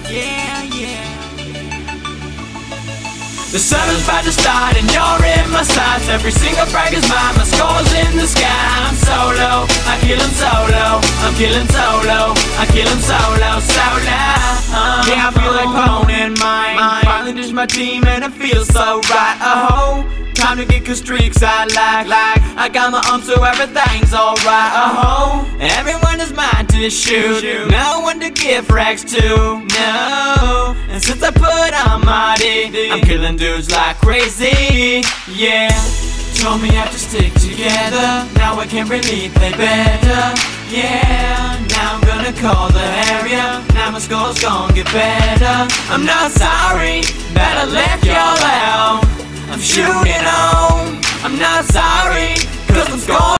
Yeah, yeah. The sun's about to start and you're in my sights. Every single frag is mine, my score's in the sky. I'm solo, I kill him solo. I'm killing solo, I kill him solo, solo. Yeah, I feel like owning mine. Finally ditched my team and it feels so right. Oh, time to get good streaks I like. I got my arm so everything's alright. Oh, everyone is mine to shoot. No one to give frags to, no. And since I put on my D, I'm killing dudes like crazy, yeah. Told me I have to stick together, now I can't really play better, yeah. Now I'm gonna call the area, now my score's gonna get better. I'm not sorry that I left y'all out, I'm shooting on. I'm not sorry, cause I'm scoring.